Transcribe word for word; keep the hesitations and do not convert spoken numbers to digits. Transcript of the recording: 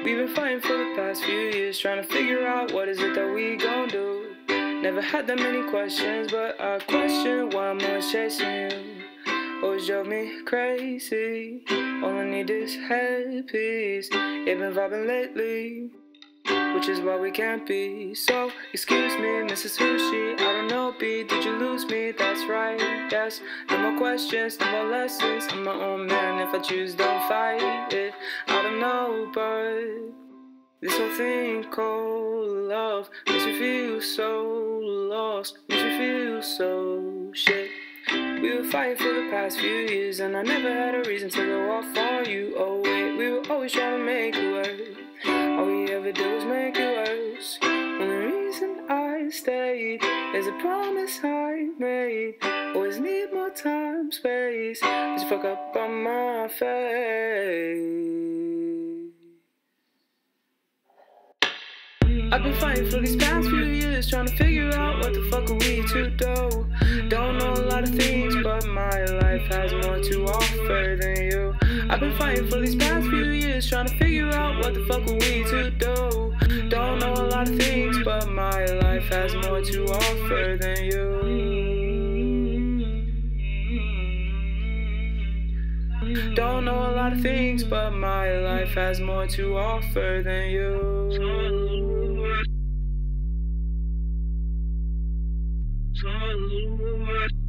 We've been fighting for the past few years, trying to figure out what is it that we gon' do. Never had that many questions, but I question why I'm always chasing you. Always drove me crazy. All I need is headpiece. You've been vibing lately, which is why we can't be. So, excuse me, Missus Sushi, I don't know, B, did you lose me? That's right, yes. No more questions, no more lessons. I'm my own man, if I choose, don't fight it. I don't know, but this whole thing called love makes me feel so lost, makes me feel so shit. We were fighting for the past few years, and I never had a reason to go off on you. Oh wait, we were always trying to make it work. All we ever did was make it worse. And the reason I stayed is a promise I made. Always need more time, space. Just fuck up on my face. I've been fighting for these past few years, trying to figure out what the fuck are we to do. Don't know a lot of things, but my life has more to offer than you. I've been fighting for these past few years, trying to figure out what the fuck are we to do. Don't know a lot of things, but my life has more to offer than you. Don't know a lot of things, but my life has more to offer than you.